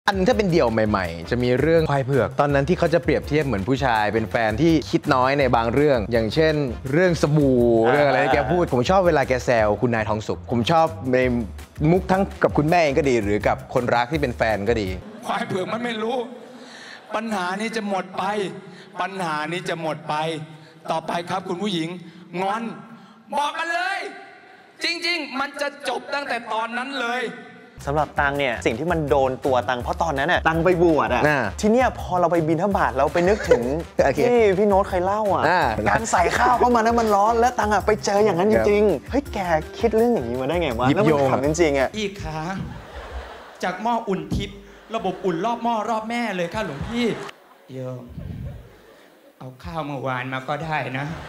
อันถ้าเป็นเดี่ยวใหม่ๆจะมีเรื่องควายเผือกตอนนั้นที่เขาจะเปรียบเทียบเหมือนผู้ชายเป็นแฟนที่คิดน้อยในบางเรื่องอย่างเช่นเรื่องสบู่เรื่องอะไรที่แกพูดผมชอบเวลาแกแซวคุณนายทองสุขผมชอบในมุกทั้งกับคุณแม่เองก็ดีหรือกับคนรักที่เป็นแฟนก็ดีควายเผือกมันไม่รู้ปัญหานี้จะหมดไปปัญหานี้จะหมดไปต่อไปครับคุณผู้หญิงงอนบอกกันเลยจริงๆมันจะจบตั้งแต่ตอนนั้นเลยสำหรับตังเนี่ยสิ่งที่มันโดนตัวตังเพราะตอนนั้นน่ะตังไปบวชอ่ะทีเนี้ยพอเราไปบิณฑบาตเราไปนึกถึงที่พี่โน้ตเคยเล่าอ่ะการใส่ข้าวเข้ามาแล้วมันร้อนแล้วตังอ่ะไปเจออย่างนั้นจริงๆเฮ้ยแกคิดเรื่องอย่างนี้มาได้ไงวะแล้วมันขำจริงๆอ่ะพี่ขาจากหม้ออุ่นทิพย์ระบบอุ่นรอบหม้อรอบแม่เลยค่ะหลวงพี่โยมเอาข้าวเมื่อวานมาก็ได้นะ